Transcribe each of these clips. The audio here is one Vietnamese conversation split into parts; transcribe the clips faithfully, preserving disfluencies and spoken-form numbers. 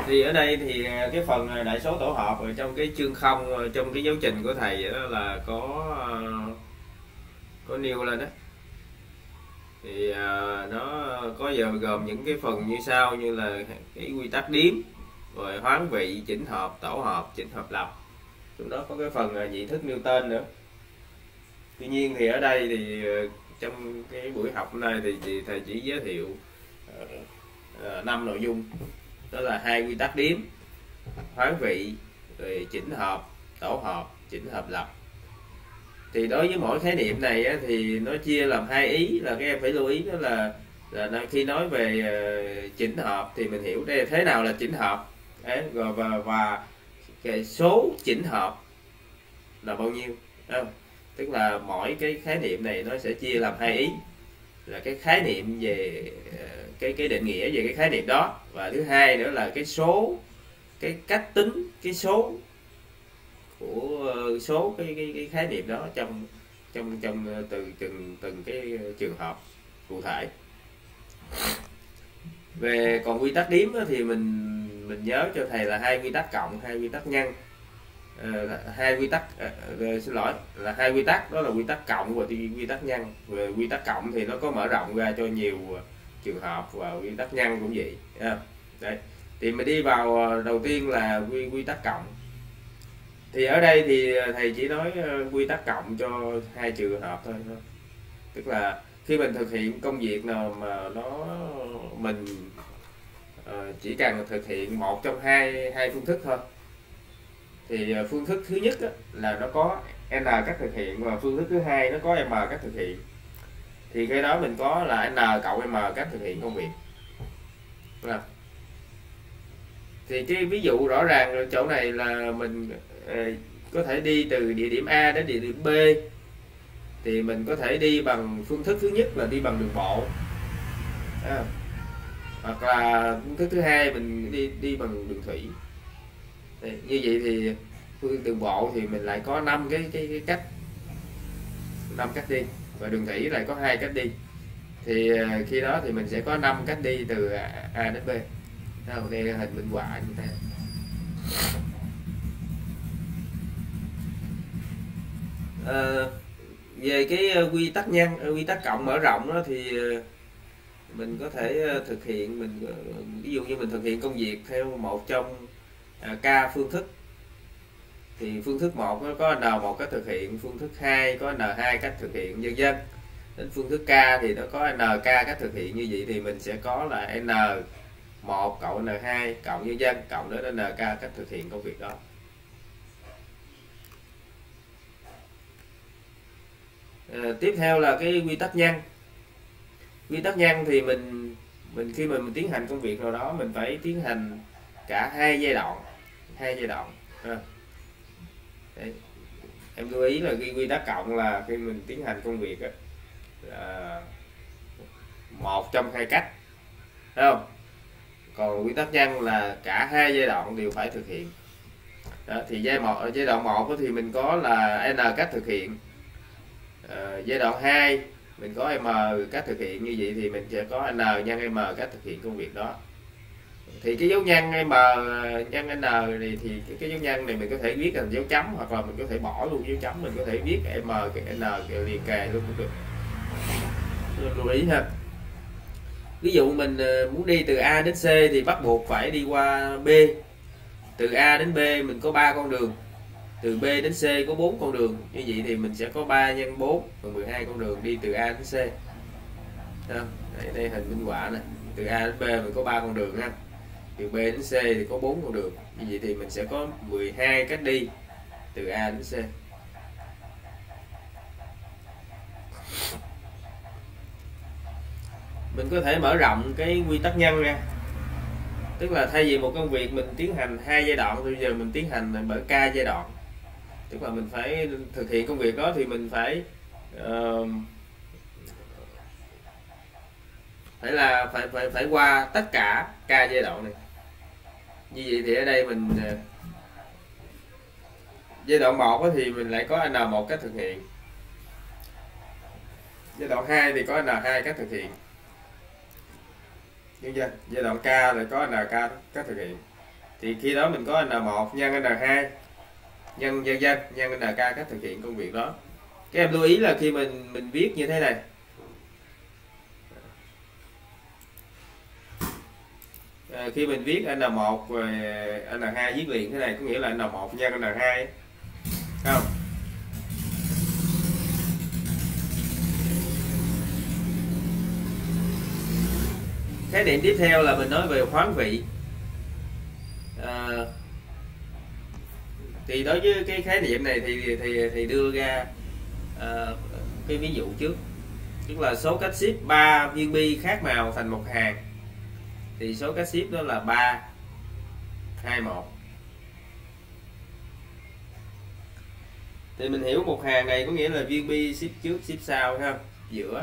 Thì ở đây thì cái phần đại số tổ hợp ở trong cái chương không, trong cái giáo trình của thầy vậy đó là có có nêu lên đó. Thì nó có giờ gồm những cái phần như sau, như là cái quy tắc điếm, rồi hoán vị, chỉnh hợp, tổ hợp, chỉnh hợp lập. Trong đó có cái phần nhị thức Newton nữa. Tuy nhiên thì ở đây thì trong cái buổi học hôm nay thì thầy chỉ giới thiệu năm nội dung, đó là hai quy tắc điếm, hoán vị, rồi chỉnh hợp, tổ hợp, chỉnh hợp lập. Thì đối với mỗi khái niệm này á, thì nó chia làm hai ý, là các em phải lưu ý, đó là, là khi nói về uh, chỉnh hợp thì mình hiểu đây thế nào là chỉnh hợp. Đấy, rồi và, và cái số chỉnh hợp là bao nhiêu, không? Tức là mỗi cái khái niệm này nó sẽ chia làm hai ý, là cái khái niệm về cái cái định nghĩa về cái khái niệm đó, và thứ hai nữa là cái số, cái cách tính cái số của số cái cái, cái khái niệm đó trong trong trong từ từng từng cái trường hợp cụ thể. Về còn quy tắc điếm thì mình mình nhớ cho thầy là hai quy tắc cộng, hai quy tắc nhân. À, hai quy tắc à, xin lỗi là hai quy tắc, đó là quy tắc cộng và quy tắc nhân. Về quy tắc cộng thì nó có mở rộng ra cho nhiều trường hợp, và quy tắc nhân cũng vậy. À, đấy. Thì mình đi vào đầu tiên là quy quy tắc cộng. Thì ở đây thì thầy chỉ nói quy tắc cộng cho hai trường hợp thôi, tức là khi mình thực hiện công việc nào mà nó mình uh, chỉ cần thực hiện một trong hai hai phương thức thôi, thì phương thức thứ nhất á, là nó có n cách thực hiện, và phương thức thứ hai nó có m cách thực hiện, thì cái đó mình có là n cộng m cách thực hiện công việc. Được. Thì cái ví dụ rõ ràng chỗ này là mình uh, có thể đi từ địa điểm A đến địa điểm B, thì mình có thể đi bằng phương thức thứ nhất là đi bằng đường bộ, à, hoặc là phương thức thứ hai mình đi đi bằng đường thủy. Đấy, như vậy thì phương đường bộ thì mình lại có năm cái, cái cái cách, năm cách đi, và đường thủy lại có hai cách đi. Thì khi đó thì mình sẽ có năm cách đi từ A đến B. Đây là hình minh họa như thế. À, về cái quy tắc nhân, quy tắc cộng mở rộng đó, thì mình có thể thực hiện, mình ví dụ như mình thực hiện công việc theo một trong k phương thức, thì phương thức một nó có n một cách thực hiện, phương thức hai có n hai cách thực hiện, vân vân. Đến phương thức k thì nó có nk cách thực hiện. Như vậy thì mình sẽ có là n một cộng n hai cộng vân vân, cộng đến nk cách thực hiện công việc đó. À, tiếp theo là cái quy tắc nhân. Quy tắc nhân thì mình mình khi mà mình tiến hành công việc nào đó, mình phải tiến hành cả hai giai đoạn, hai giai đoạn. À. Đấy. Em lưu ý là cái quy tắc cộng là khi mình tiến hành công việc á, là một trong hai cách, thấy không? Còn quy tắc nhân là cả hai giai đoạn đều phải thực hiện. Đó, thì giai một, giai đoạn một thì mình có là n cách thực hiện. À, giai đoạn hai mình có m cách thực hiện, như vậy thì mình sẽ có n nhân m cách thực hiện công việc đó. Thì cái dấu nhân m nhân n này thì cái, cái dấu nhân này mình có thể viết thành dấu chấm, hoặc là mình có thể bỏ luôn dấu chấm, mình có thể viết m n liền kề luôn cũng được. Lưu ý ha. Ví dụ mình muốn đi từ A đến C thì bắt buộc phải đi qua B. Từ A đến B mình có ba con đường, từ B đến C có bốn con đường. Như vậy thì mình sẽ có ba nhân bốn, còn mười hai con đường đi từ A đến C. Đây, đây hình minh họa này. Từ A đến B mình có ba con đường ha. Từ B đến C thì có bốn con đường. Như vậy thì mình sẽ có mười hai cách đi từ A đến C. Mình có thể mở rộng cái quy tắc nhân ra. Tức là thay vì một công việc mình tiến hành hai giai đoạn, thì bây giờ mình tiến hành bởi k giai đoạn. Tức là mình phải thực hiện công việc đó thì mình phải uh, phải là phải phải phải qua tất cả k giai đoạn này. Như vậy thì ở đây mình uh, giai đoạn một thì mình lại có n một cách thực hiện. Giai đoạn hai thì có n hai cách thực hiện. Giai đoạn K lại có nk cách thực hiện. Thì khi đó mình có N một nhân N hai nhân vân vân nhân N K cách thực hiện công việc đó. Các em lưu ý là khi mình mình viết như thế này, à, khi mình viết N một rồi N hai viết liền thế này có nghĩa là N một nhân N hai, không? Khái niệm tiếp theo là mình nói về hoán vị. À, thì đối với cái khái niệm này thì thì thì đưa ra à, cái ví dụ trước, tức là số cách ship ba viên bi khác màu thành một hàng thì số cách ship đó là ba hai một. Thì mình hiểu một hàng này có nghĩa là viên bi ship trước ship sau, thấy không? Giữa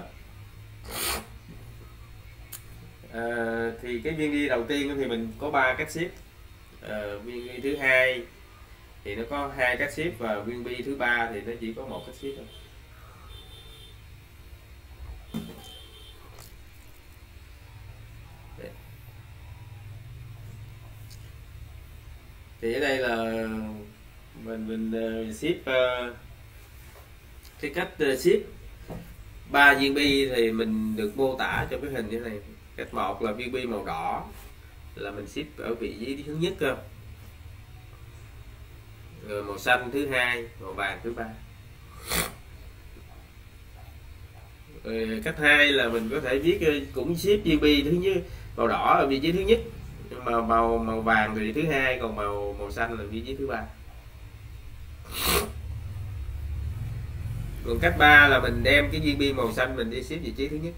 à, thì cái viên bi đầu tiên thì mình có ba cách ship, à, viên bi thứ hai thì nó có hai cách ship và viên bi thứ ba thì nó chỉ có một cách ship thôi. Thì ở đây là mình mình uh, ship uh, cái cách uh, ship ba viên bi thì mình được mô tả trong cái hình như thế này. Cách một là viên bi màu đỏ là mình ship ở vị trí thứ nhất cơ, rồi màu xanh thứ hai, màu vàng thứ ba. Rồi cách hai là mình có thể viết cũng ship viên bi thứ nhất màu đỏ ở vị trí thứ nhất, màu màu màu vàng thì thứ hai, còn màu màu xanh là vị trí thứ ba. Còn cách ba là mình đem cái viên bi màu xanh mình đi ship vị trí thứ nhất.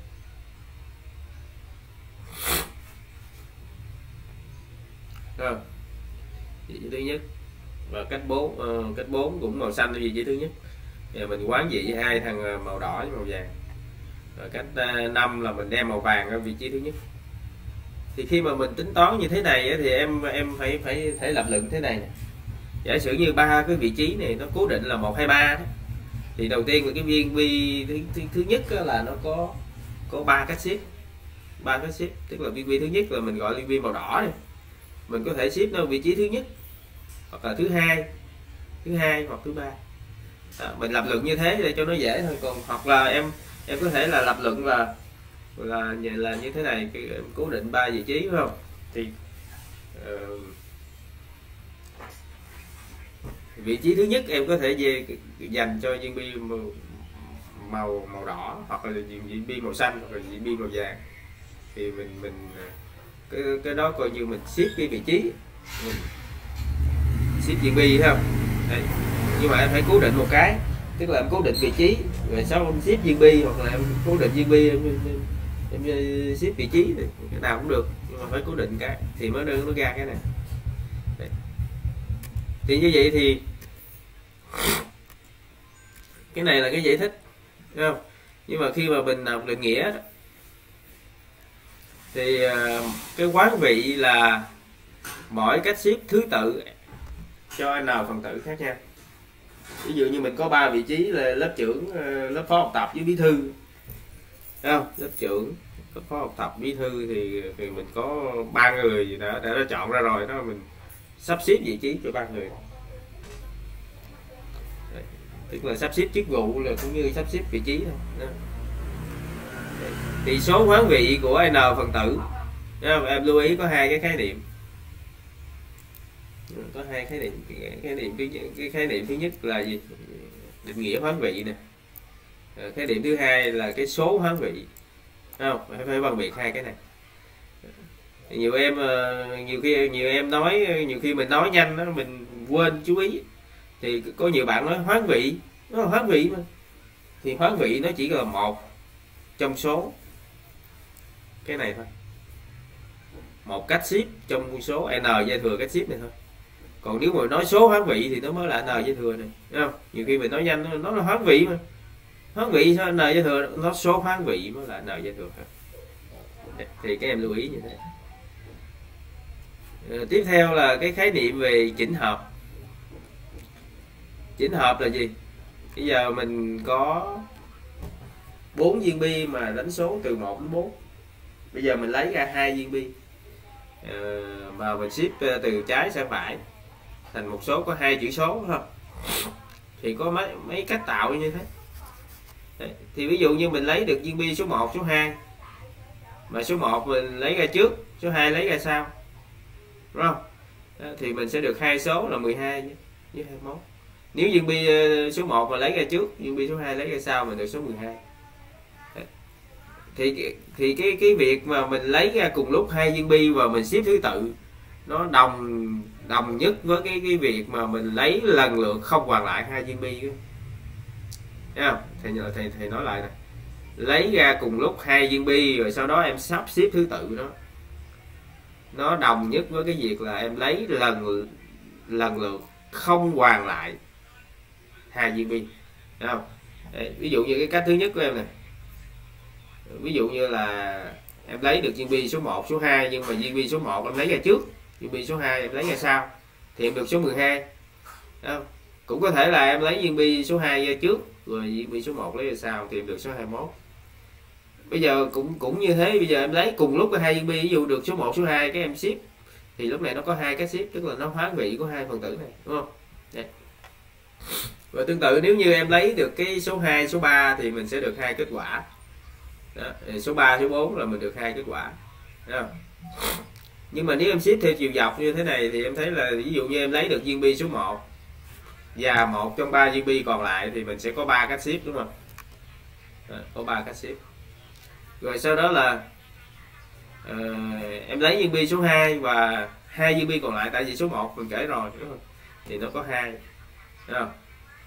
Không? Vị trí thứ nhất. Và cách bốn uh, cách bốn cũng màu xanh ở vị trí thứ nhất. Rồi mình quán vị hai thằng màu đỏ với màu vàng. Rồi cách uh, năm là mình đem màu vàng ở vị trí thứ nhất. Thì khi mà mình tính toán như thế này thì em em phải phải phải lập luận thế này. Giả sử như ba cái vị trí này nó cố định là một hai ba đó. Thì đầu tiên là cái viên bi thứ, thứ, thứ nhất là nó có có ba cách ship, ba cách ship, tức là viên bi thứ nhất là mình gọi viên bi màu đỏ này, mình có thể ship nó vị trí thứ nhất hoặc là thứ hai, thứ hai hoặc thứ ba. À, mình lập luận như thế để cho nó dễ thôi. Còn hoặc là em em có thể là lập luận là là là như thế này, cái em cố định ba vị trí phải không? Thì uh, vị trí thứ nhất em có thể về dành cho viên bi màu màu, màu đỏ hoặc là viên bi màu xanh hoặc là viên bi màu vàng. Thì mình mình cái cái đó coi như mình ship cái vị trí, mình ship viên bi thấy không? Đấy. Nhưng mà em phải cố định một cái, tức là em cố định vị trí rồi sau em ship viên bi, hoặc là em cố định viên bi em, em, em, em ship vị trí, cái nào cũng được, nhưng mà phải cố định cái thì mới đưa nó ra cái này. Đấy. Thì như vậy thì cái này là cái giải thích, thấy không? Nhưng mà khi mà mình học định nghĩa đó, thì cái quán vị là mỗi cách ship thứ tự cho n phần tử khác nhau. Ví dụ như mình có ba vị trí là lớp trưởng, lớp phó học tập với bí thư, thấy không? Lớp trưởng, lớp phó học tập, bí thư thì, thì mình có ba người đã, đã, đã chọn ra rồi đó, mình sắp xếp vị trí cho ba người. Đấy. Tức là sắp xếp chức vụ là cũng như sắp xếp vị trí thôi. Đó. Thì số hoán vị của n phần tử, em lưu ý có hai cái khái niệm, có hai khái niệm. Cái khái niệm cái khái niệm thứ nhất là gì? Định nghĩa hoán vị nè. Khái niệm thứ hai là cái số hoán vị, không? Phải phải phân biệt hai cái này. Nhiều em nhiều khi nhiều em nói, nhiều khi mình nói nhanh đó, mình quên chú ý. Thì có nhiều bạn nói hoán vị, nó là hoán vị mà. Thì hoán vị nó chỉ là một trong số cái này thôi, một cách ship trong số n dư thừa cách ship này thôi. Còn nếu mà nói số hoán vị thì nó mới là n dư thừa này, thấy không? Nhiều khi mình nói nhanh nó là hoán vị mà, hoán vị sao n dư thừa, nó số hoán vị mới là n dư thừa. Thì các em lưu ý như thế. À, tiếp theo là cái khái niệm về chỉnh hợp. Chỉnh hợp là gì? Bây giờ mình có bốn viên bi mà đánh số từ một đến bốn. Bây giờ mình lấy ra hai viên bi. ờ, mà mình ship từ trái sang phải thành một số có hai chữ số không, thì có mấy mấy cách tạo như thế. Đấy. Thì ví dụ như mình lấy được viên bi số một, số hai, mà số một mình lấy ra trước, số hai lấy ra sau, đúng không? Đó, thì mình sẽ được hai số là mười hai với hai mươi mốt. Nếu viên bi số một mà lấy ra trước, viên bi số hai lấy ra sau, mình được số mười hai. Đấy. Thì thì cái cái việc mà mình lấy ra cùng lúc hai viên bi và mình xếp thứ tự nó đồng đồng nhất với cái cái việc mà mình lấy lần lượt không hoàn lại hai viên bi. Thấy không? Thầy, thầy, thầy nói lại nè, lấy ra cùng lúc hai viên bi rồi sau đó em sắp xếp thứ tự đó, nó đồng nhất với cái việc là em lấy lần lần lượt không hoàn lại hai viên bi. Thấy không? Đấy, ví dụ như cái cách thứ nhất của em này, ví dụ như là em lấy được viên bi số một, số hai, nhưng mà viên bi số một em lấy ra trước, viên bi số hai em lấy ra sau, thì em được số mười hai. Thấy không? Cũng có thể là em lấy viên bi số hai ra trước rồi viên bi số một lấy ra sau thì em được số hai mươi mốt. Bây giờ cũng cũng như thế, bây giờ em lấy cùng lúc hai viên bi, ví dụ được số một, số hai, cái em ship thì lúc này nó có hai cái ship, tức là nó hóa vị của hai phần tử này, đúng không? Đây. Và tương tự nếu như em lấy được cái số hai, số ba thì mình sẽ được hai kết quả. Đó. Số ba, số bốn là mình được hai kết quả. Đó. Nhưng mà nếu em ship theo chiều dọc như thế này thì em thấy là ví dụ như em lấy được viên bi số một và một trong ba viên bi còn lại thì mình sẽ có ba cách ship, đúng không? Đó, có ba cách ship. Rồi sau đó là uh, em lấy viên bi số hai và hai viên bi còn lại, tại vì số một mình kể rồi, đúng không? Thì nó có hai. Đúng không?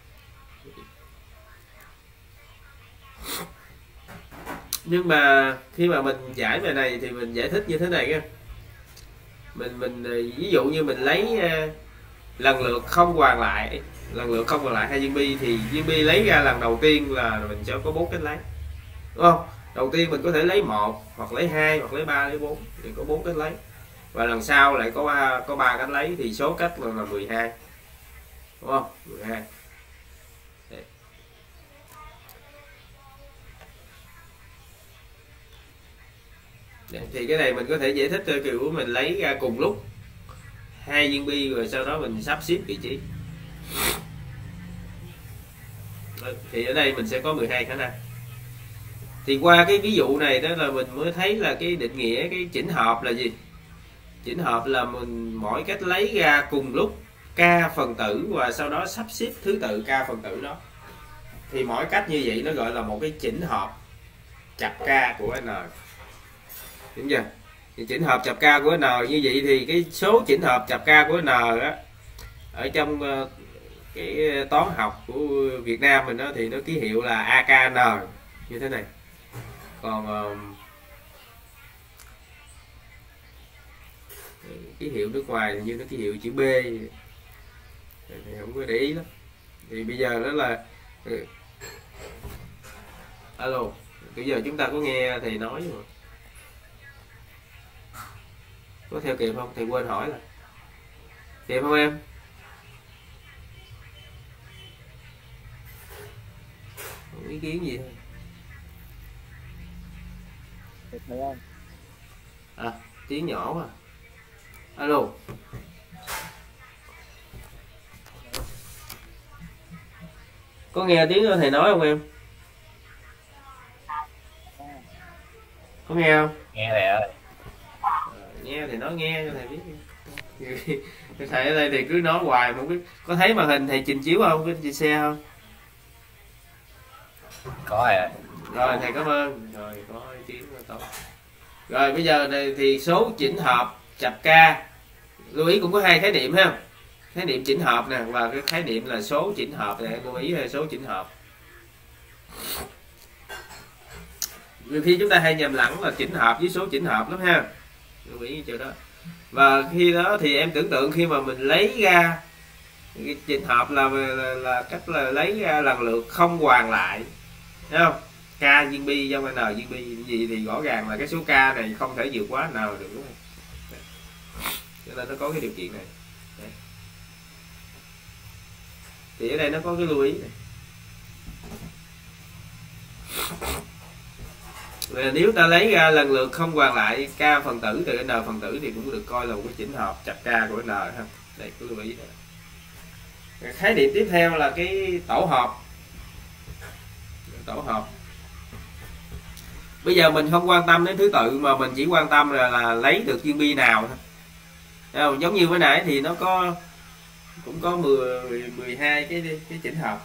Nhưng mà khi mà mình giải về này thì mình giải thích như thế này nha. Mình mình ví dụ như mình lấy uh, lần lượt không hoàn lại, lần lượt không hoàn lại hai viên bi thì viên bi lấy ra lần đầu tiên là mình sẽ có bốn cách lấy, đúng không? Đầu tiên mình có thể lấy một hoặc lấy hai hoặc lấy ba lấy bốn thì có bốn cách lấy, và lần sau lại có ba có ba cách lấy thì số cách là, là mười hai, đúng không? mười hai. Đấy. Đấy, thì cái này mình có thể giải thích theo kiểu của mình lấy ra cùng lúc hai viên bi rồi sau đó mình sắp xếp vị trí. Đấy, thì ở đây mình sẽ có mười hai khả năng. Thì qua cái ví dụ này đó là mình mới thấy là cái định nghĩa cái chỉnh hợp là gì. Chỉnh hợp là mình mỗi cách lấy ra cùng lúc k phần tử và sau đó sắp xếp thứ tự k phần tử đó, thì mỗi cách như vậy nó gọi là một cái chỉnh hợp chặp k của n. Đúng chưa? Thì chỉnh hợp chặp k của n như vậy thì cái số chỉnh hợp chặp k của n đó, ở trong cái toán học của Việt Nam mình đó thì nó ký hiệu là a ca en như thế này. Còn uh, ký hiệu nước ngoài như nó ký hiệu chữ B thì không có để ý lắm. Thì bây giờ đó là alo, bây giờ chúng ta có nghe thầy nói mà có theo kịp không? Thầy quên hỏi là kịp không em? Không ý kiến gì thôi. À, tiếng nhỏ quá. Alo. Có nghe tiếng thầy nói không em? Có nghe không? Nghe thầy ơi. À, nghe thì nói nghe cho thầy biết. Thầy ở đây thì cứ nói hoài mà không biết. Có thấy màn hình thầy trình chiếu không? Có trên xe không? Có thầy ơi. Rồi thầy cảm ơn. Rồi có ý kiến tốt. Rồi bây giờ này thì số chỉnh hợp chặp k, lưu ý cũng có hai khái niệm ha. Khái niệm chỉnh hợp nè và cái khái niệm là số chỉnh hợp này, lưu ý là số chỉnh hợp. Vì khi chúng ta hay nhầm lẫn là chỉnh hợp với số chỉnh hợp lắm ha. Lưu ý chỗ đó. Và khi đó thì em tưởng tượng khi mà mình lấy ra cái chỉnh hợp là, là là cách là lấy ra lần lượt không hoàn lại, thấy không? K viên bi trong n viên bi gì thì rõ ràng là cái số k này không thể vượt quá n được, đúng không? Đấy. Cho nên nó có cái điều kiện này. Đấy. Thì ở đây nó có cái lưu ý này. Nếu ta lấy ra lần lượt không hoàn lại k phần tử từ n phần tử thì cũng được coi là một cái chỉnh hợp chập k của n ha. Đây cứ lưu ý đó. Khái niệm tiếp theo là cái tổ hợp. Tổ hợp. Bây giờ mình không quan tâm đến thứ tự mà mình chỉ quan tâm là, là lấy được viên bi nào thôi. Không? Giống như bữa nãy thì nó có cũng có mười, mười hai cái cái chỉnh hợp.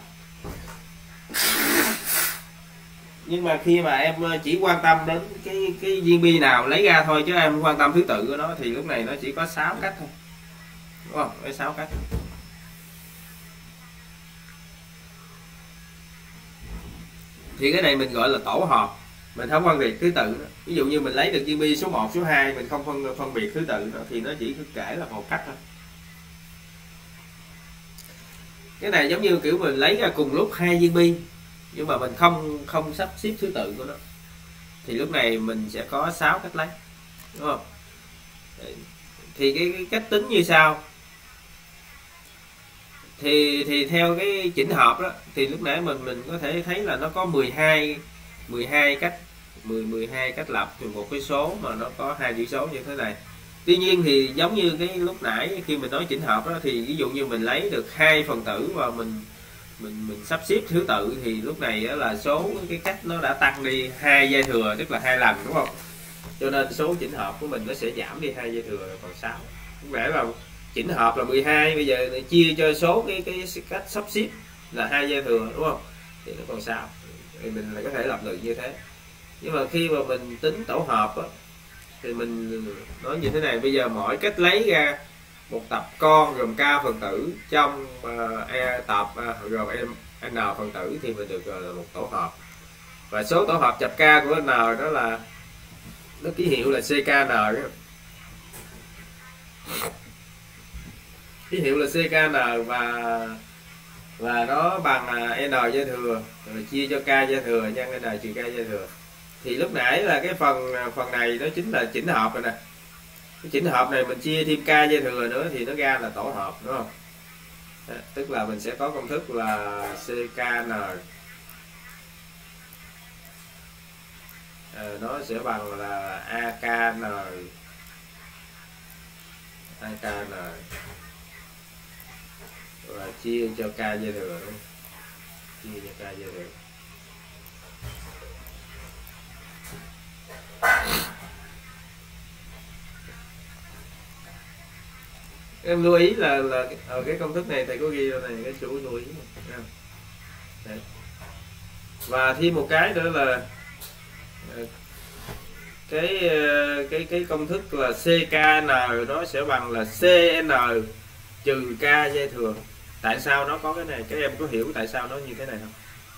Nhưng mà khi mà em chỉ quan tâm đến cái cái viên bi nào lấy ra thôi chứ em không quan tâm thứ tự của nó thì lúc này nó chỉ có sáu cách thôi. Đúng không? Có sáu cách. Thì cái này mình gọi là tổ hợp, mình không phân biệt thứ tự nữa. Ví dụ như mình lấy được viên bi số một, số hai mình không phân phân biệt thứ tự nữa thì nó chỉ kể là một cách thôi. Cái này giống như kiểu mình lấy ra cùng lúc hai viên bi nhưng mà mình không không sắp xếp thứ tự của nó thì lúc này mình sẽ có sáu cách lấy, đúng không? Thì cái, cái cách tính như sau. Thì thì theo cái chỉnh hợp đó thì lúc nãy mình mình có thể thấy là nó có mười hai mười hai cách mười mười hai cách lập từ một cái số mà nó có hai chữ số như thế này. Tuy nhiên thì giống như cái lúc nãy khi mình nói chỉnh hợp đó thì ví dụ như mình lấy được hai phần tử và mình mình mình sắp xếp thứ tự thì lúc này là số cái cách nó đã tăng đi hai giai thừa, tức là hai lần, đúng không? Cho nên số chỉnh hợp của mình nó sẽ giảm đi hai giai thừa còn sáu. Có vẻ là chỉnh hợp là mười hai, bây giờ chia cho số cái cái cách sắp xếp là hai giai thừa, đúng không? Thì nó còn sáu. Thì mình lại có thể lập luận như thế. Nhưng mà khi mà mình tính tổ hợp á, thì mình nói như thế này. Bây giờ mỗi cách lấy ra một tập con gồm k phần tử trong uh, e tập uh, gồm n phần tử thì mình được gọi là một tổ hợp. Và số tổ hợp chập k của n đó là nó ký hiệu là ckn đó. Ký hiệu là ckn và và nó bằng n giai thừa rồi chia cho k giai thừa nhân n trừ k giai thừa. Thì lúc nãy là cái phần phần này đó chính là chỉnh hợp rồi nè. Cái chỉnh hợp này mình chia thêm k giai thừa nữa thì nó ra là tổ hợp, đúng không? Đó, tức là mình sẽ có công thức là ckn à, nó sẽ bằng là akn akn và chia cho k giai thừa, đúng không? Chia cho k giai thừa. Em lưu ý là là ở cái công thức này thầy có ghi này, cái chú lưu ý này. Và thêm một cái nữa là cái cái cái công thức là ckn nó sẽ bằng là cn trừ k giai thừa. Tại sao nó có cái này? Các em có hiểu tại sao nó như thế này không?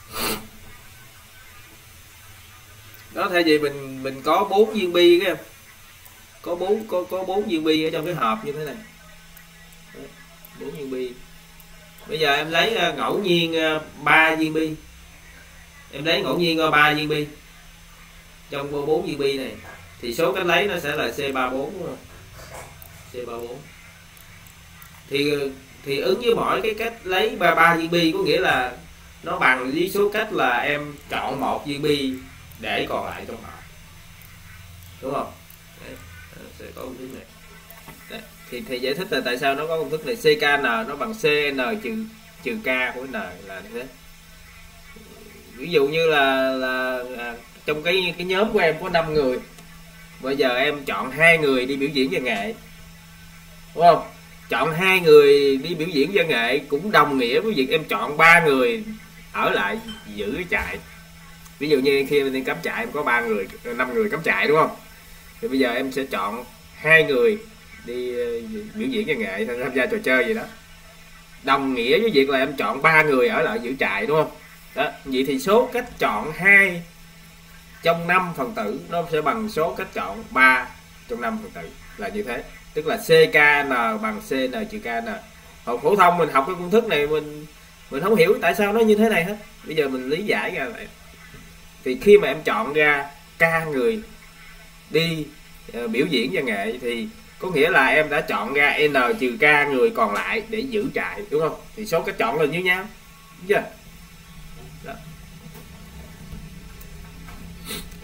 Đó, thay vì mình mình có bốn viên bi cái em có bốn có có bốn viên bi ở trong cái hộp như thế này, bốn viên bi. Bây giờ em lấy uh, ngẫu nhiên ba uh, viên bi, em lấy ngẫu nhiên uh, ba viên bi trong bốn viên bi này thì số cách lấy nó sẽ là c ba mươi bốn, đúng không? c ba mươi bốn thì thì ứng với mỗi cái cách lấy ba ba viên bi, có nghĩa là nó bằng với số cách là em chọn một viên bi để còn lại trong hộp, đúng không? Đấy, sẽ có công thức này. Đấy. Thì thì giải thích là tại sao nó có công thức này, ckn nó bằng cn trừ trừ k của n là như thế. Ví dụ như là là à, trong cái cái nhóm của em có năm người, bây giờ em chọn hai người đi biểu diễn văn nghệ, đúng không? Chọn hai người đi biểu diễn văn nghệ cũng đồng nghĩa với việc em chọn ba người ở lại giữ cái trại. Ví dụ như khi em đi cắm trại em có ba người, năm người cắm trại, đúng không? Thì bây giờ em sẽ chọn hai người đi biểu diễn văn nghệ, tham gia trò chơi gì đó, đồng nghĩa với việc là em chọn ba người ở lại giữ trại, đúng không? Đó, vậy thì số cách chọn hai trong năm phần tử nó sẽ bằng số cách chọn ba trong năm phần tử, là như thế. Tức là ckn bằng cn trừ kn. Học phổ thông mình học cái công thức này mình mình không hiểu tại sao nó như thế này hết. Bây giờ mình lý giải ra lại. Thì khi mà em chọn ra k người đi uh, biểu diễn văn nghệ thì có nghĩa là em đã chọn ra n trừ k người còn lại để giữ trại, đúng không? Thì số cách chọn là như nhau, đúng chưa? Đó.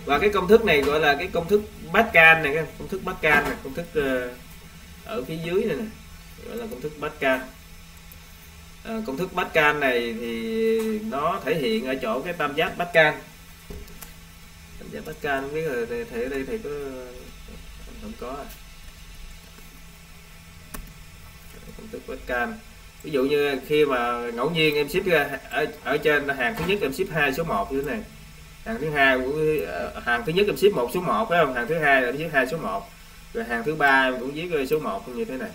Và cái công thức này gọi là cái công thức Pascal này, cái công thức Pascal này, công thức uh, ở phía dưới này, này gọi là công thức Pascal. À, công thức Pascal này thì nó thể hiện ở chỗ cái tam giác Pascal. Tam giác Pascal không biết là thầy ở đây thầy có không có công thức Pascal. Ví dụ như khi mà ngẫu nhiên em ship ra ở, ở trên hàng thứ nhất em ship hai số một như thế này, hàng thứ hai hàng thứ nhất em ship một số một phải không, hàng thứ hai là em ship hai số một, rồi hàng thứ ba em cũng viết số một như thế này.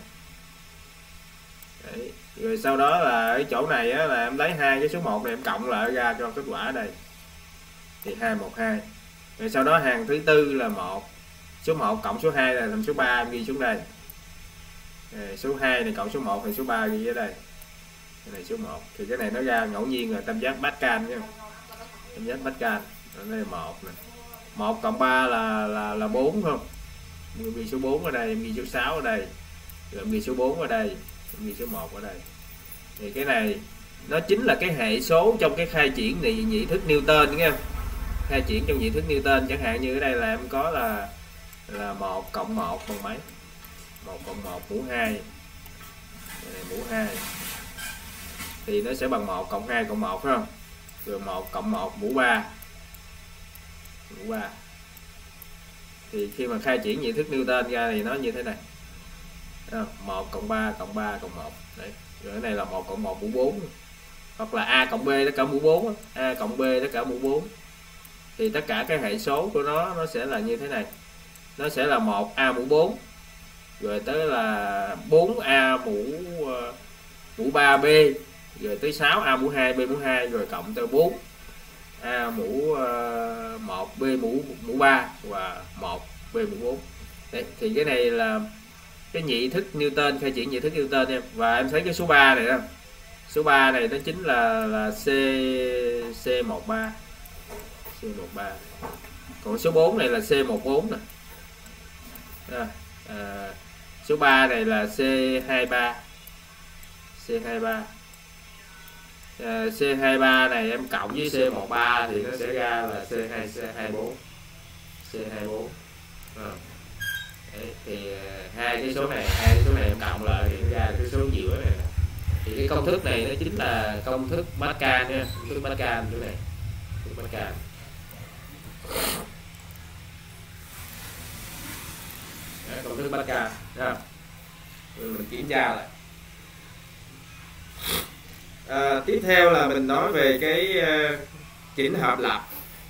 Đấy. Rồi sau đó là ở chỗ này á, là em lấy hai cái số một này em cộng lại ra cho kết quả ở đây thì hai một hai. Rồi sau đó hàng thứ tư là một, số một cộng số hai là thành số ba em ghi xuống đây. Rồi số hai này cộng số một thì số ba ghi ở đây. Cái này số một thì cái này nó ra ngẫu nhiên là tam giác Pascal nhé. Tam giác Pascal. Đây là một nè. một cộng ba là là là bốn không? Em ghi số bốn ở đây, em ghi số sáu ở đây. Rồi em ghi số bốn ở đây, em ghi số một ở đây. Thì cái này nó chính là cái hệ số trong cái khai triển này nhị thức Newton nghe không? Khai triển trong nhị thức Newton, chẳng hạn như ở đây là em có là là một cộng một bằng mấy? một cộng một mũ hai. Đây này mũ hai. Thì nó sẽ bằng một cộng hai cộng một phải không? Rồi một cộng một mũ ba. Mũ ba. Thì khi mà khai triển nhị thức Newton ra thì nó như thế này. một cộng ba cộng ba cộng một. Đấy. Rồi cái này là một cộng một mũ bốn. Hoặc là A cộng B tất cả mũ bốn, A cộng B tất cả mũ bốn. Thì tất cả cái hệ số của nó nó sẽ là như thế này. Nó sẽ là một A mũ bốn. Rồi tới là bốn A mũ mũ ba B, rồi tới sáu A mũ hai B mũ hai, rồi cộng tới bốn A mũ một B mũ mũ ba và một B mũ bốn. Đấy, thì cái này là cái nhị thức Newton, khai triển nhị thức Newton em. Và em thấy cái số ba này không? Số ba này nó chính là là C C13. C13. Còn số bốn này là C14 nè. À, à, số ba này là C hai ba. C hai ba. À, C hai ba này em cộng với C mười ba thì nó sẽ ra là C hai C hai bốn. C hai bốn. À. Đấy, thì hai cái số này, hai cái số này em cộng lại thì nó ra cái số giữa này. Thì cái công thức này nó chính là công thức Pascal nha, công thức Pascal chỗ này. Công thức Pascal. Đấy, công thức Pascal. Đó. Rồi mình kiểm tra lại. À, tiếp theo là mình nói về cái uh, chỉnh hợp lập.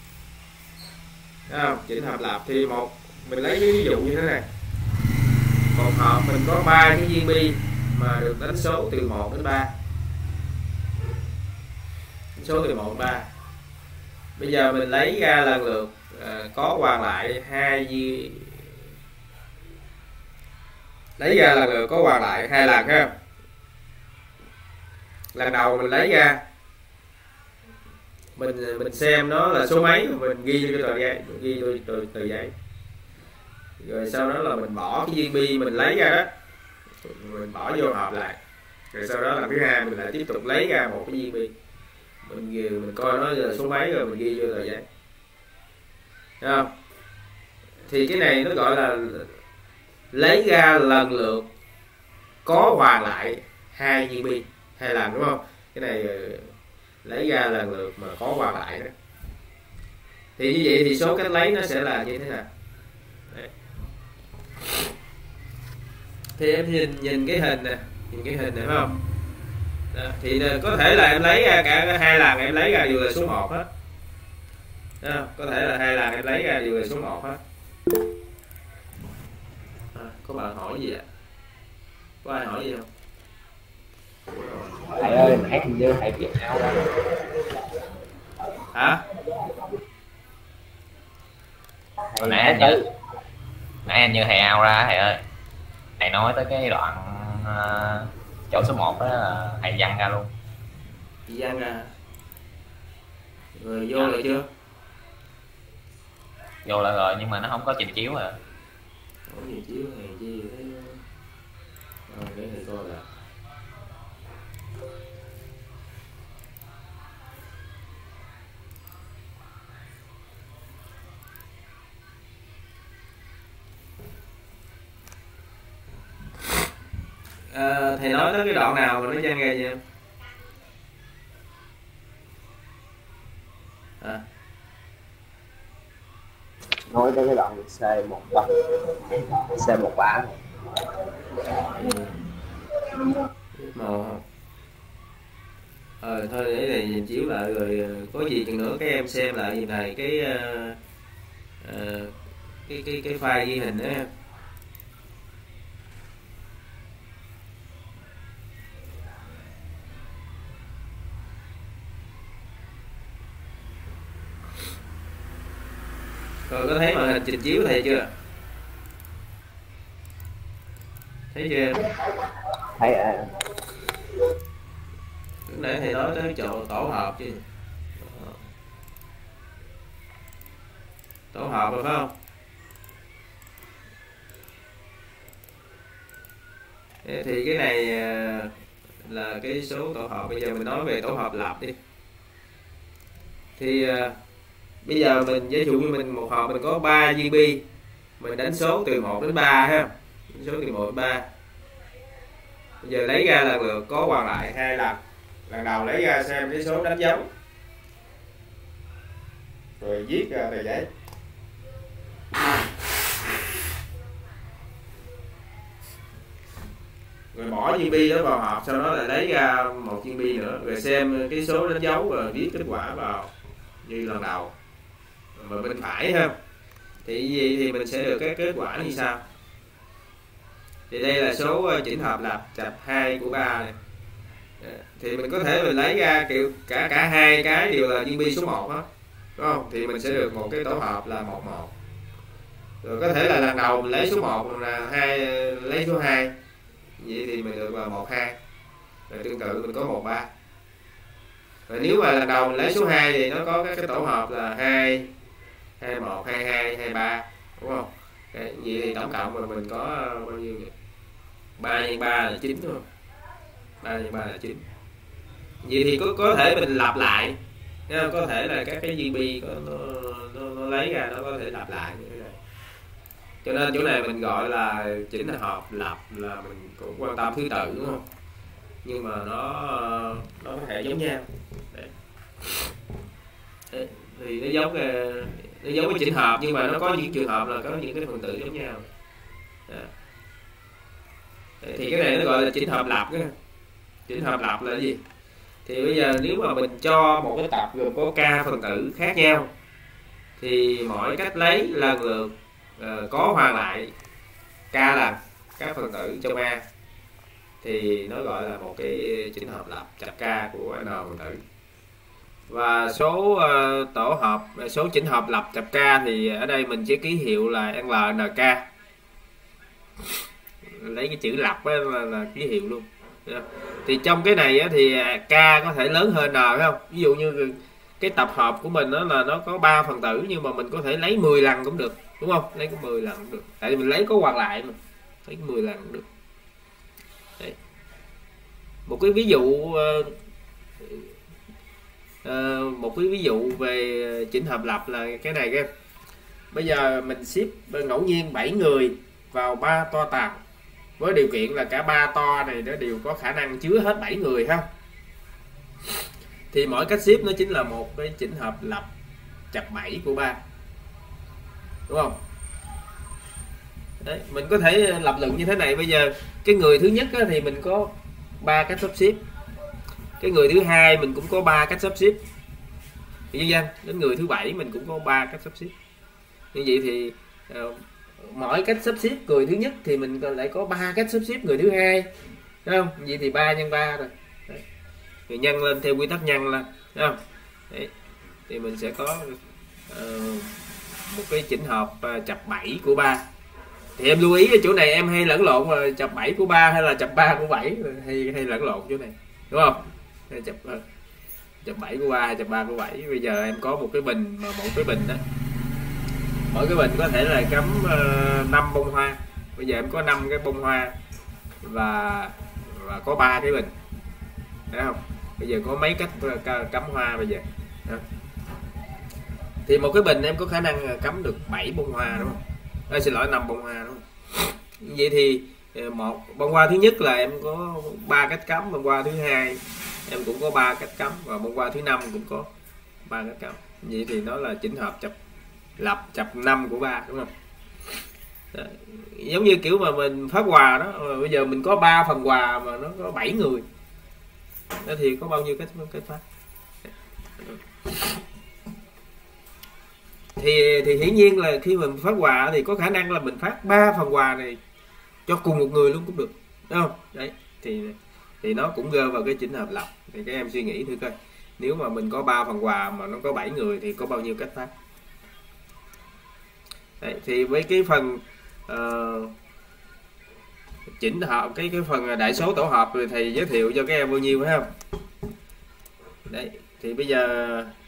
À, chỉnh hợp lập thì một mình lấy cái ví dụ như thế này. Một hộp mình có ba cái viên bi mà được đánh số từ một đến ba. Đánh số từ một đến ba. Bây giờ mình lấy ra lần lượt à, có hoàn lại hai viên, lấy ra lần lượt có hoàn lại hai lần ha. Lần đầu mình lấy ra mình mình xem nó là số mấy, mình ghi cho cái tờ giấy, ghi tôi tờ, tờ giấy. Rồi sau đó là mình bỏ cái viên bi mình lấy ra đó, mình bỏ vô hộp lại. Rồi sau đó là thứ hai mình lại tiếp tục lấy ra một cái viên bi, mình ghi, mình coi nó là số mấy rồi mình ghi vô tờ giấy. Thấy không? Thì cái này nó gọi là lấy ra lần lượt có hoàn lại hai viên bi hai lần, đúng không? Cái này lấy ra lần lượt mà có hoàn lại đó. Thì như vậy thì số cách lấy nó sẽ là như thế nào? Đấy. Thì em nhìn nhìn cái hình nè, nhìn cái hình này phải không? Đó. Thì có thể là em lấy ra cả hai lần em lấy ra đều là số một hết. Đó. Có thể là hai lần em lấy ra đều là số một hết. À, có bạn hỏi gì ạ? Có ai hỏi gì không? Thầy ơi, nãy hình như thầy biết ao ra. Hả? Hồi nãy như nãy hình như thầy ao ra thầy ơi. Thầy nói tới cái đoạn uh, chỗ số một đó là thầy văng ra luôn. Chị văng ra. Rồi vô lại chưa? Vô lại rồi nhưng mà nó không có trình chiếu à. Không trình chiếu này gì thấy. Rồi để thầy coi là. À, thầy nói tới cái đoạn nào mà nó gian ra vậy em? À. Nói tới cái đoạn C một ba C một ba Màu không? Ờ thôi để này nhìn chiếu lại rồi có gì chừng nữa các em xem lại gì này cái uh, uh, cái cái cái file ghi hình đó em. Rồi có thấy màn hình trình chiếu thầy chưa? Thấy chưa? thấy à. Lúc nãy thầy nói tới chỗ tổ hợp chứ. Tổ hợp rồi phải không? Thì cái này là cái số tổ hợp. Bây giờ mình nói về tổ hợp lập đi. Thì bây giờ mình ví dụ như mình một hộp mình có ba gi bi, mình đánh số từ một đến ba ha, đánh số từ một đến ba. Bây giờ lấy ra lần lượt có hoàn lại hai lần. Lần đầu lấy ra xem cái số đánh dấu, rồi viết ra tờ giấy. Rồi bỏ gi bi đó vào hộp, sau đó là lấy ra một gi bi nữa, rồi xem cái số đánh dấu và viết kết quả vào như lần đầu. Mà bên phải ha, thì gì thì mình sẽ được cái kết quả như sau. Thì đây là số chỉnh hợp lập chập hai của ba này. Thì mình có thể mình lấy ra kiểu cả cả hai cái đều là gi bi số một đó, đúng không? Thì mình sẽ được một cái tổ hợp là một một. Rồi có thể là lần đầu mình lấy số một là hai lấy số hai. Vậy thì mình được là một hai. Rồi tương tự mình có một ba. Rồi nếu mà lần đầu mình lấy số hai thì nó có cái, cái tổ hợp là hai hai một, hai hai, hai ba, đúng không? Vậy thì tổng cộng mà mình có bao nhiêu vậy? ba nhân ba là chín, đúng không? ba nhân ba là chín. Vậy thì có có thể mình lặp lại, có thể là các cái gi bi nó, nó, nó lấy ra nó có thể lặp lại như thế này. Cho nên chỗ này mình gọi là chỉnh hợp lập là mình cũng quan tâm thứ tự, đúng không? Nhưng mà nó nó có thể giống nhau. Đấy. Đấy. Thì nó giống nó giống với chỉnh hợp, nhưng mà nó có những trường hợp là có những cái phần tử giống nhau. Đấy. Thì cái này nó gọi là chỉnh hợp lập. Chỉnh hợp lập là cái gì? Thì bây giờ nếu mà mình cho một cái tập gồm có k phần tử khác nhau, thì mỗi cách lấy lần lượt uh, có hoàn lại k lần các phần tử trong A, thì nó gọi là một cái chỉnh hợp lập chập k của n phần tử. Và số uh, tổ hợp số chỉnh hợp lập chập k thì ở đây mình sẽ ký hiệu là L N K. Lấy cái chữ lập là, là ký hiệu luôn. Thì trong cái này á, thì k có thể lớn hơn n, phải không? Ví dụ như cái tập hợp của mình đó là nó có ba phần tử, nhưng mà mình có thể lấy mười lần cũng được, đúng không? Lấy có mười lần cũng được, tại vì mình lấy có hoàn lại mà, lấy mười lần cũng được. Đấy. Một cái ví dụ uh, uh, một cái ví dụ về chỉnh hợp lập là cái này các em. Bây giờ mình ship ngẫu nhiên bảy người vào ba toa tàu, với điều kiện là cả ba toa này nó đều có khả năng chứa hết bảy người ha. Thì mỗi cách ship nó chính là một cái chỉnh hợp lập chập bảy của ba, đúng không? Đấy, mình có thể lập luận như thế này. Bây giờ cái người thứ nhất á, thì mình có ba cách sắp xếp, cái người thứ hai mình cũng có ba cách sắp xếp, như vậy đến người thứ bảy mình cũng có ba cách sắp xếp. Như vậy thì uh, mỗi cách sắp xếp người thứ nhất thì mình lại có ba cách sắp xếp người thứ hai, đúng không? Vậy thì ba nhân ba rồi. Đấy. Rồi nhân lên theo quy tắc nhân là, đúng không? Đấy. Thì mình sẽ có uh, một cái chỉnh hợp uh, chập bảy của ba. Thì em lưu ý ở chỗ này em hay lẫn lộn là chập bảy của ba hay là chập ba của bảy, hay hay lẫn lộn chỗ này, đúng không? Hay chập uh, chập bảy của ba hay chập ba của bảy. Bây giờ em có một cái bình, mà một cái bình đó, mỗi cái bình có thể là cắm uh, năm bông hoa. Bây giờ em có năm cái bông hoa và và có ba cái bình, thấy không? Bây giờ có mấy cách cắm hoa bây giờ đó. Thì một cái bình em có khả năng cắm được bảy bông hoa, đúng không? À, xin lỗi, năm bông hoa, đúng không? Vậy thì một bông hoa thứ nhất là em có ba cách cắm, bông hoa thứ hai em cũng có ba cách cắm, và bông hoa thứ năm cũng có ba cách cắm. Vậy thì nó là chỉnh hợp chập lập chập năm của ba, đúng không? Đấy. Giống như kiểu mà mình phát quà đó, mà bây giờ mình có ba phần quà mà nó có bảy người đó thì có bao nhiêu cách cách phát? Thì thì hiển nhiên là khi mình phát quà thì có khả năng là mình phát ba phần quà này cho cùng một người luôn cũng được, đúng không? Đấy thì thì nó cũng rơi vào cái chỉnh hợp lập. Thì các em suy nghĩ thử coi, nếu mà mình có ba phần quà mà nó có bảy người thì có bao nhiêu cách phát? Đấy, thì với cái phần uh, chỉnh hợp cái cái phần đại số tổ hợp thì thầy giới thiệu cho các em bao nhiêu, phải không? Đấy thì bây giờ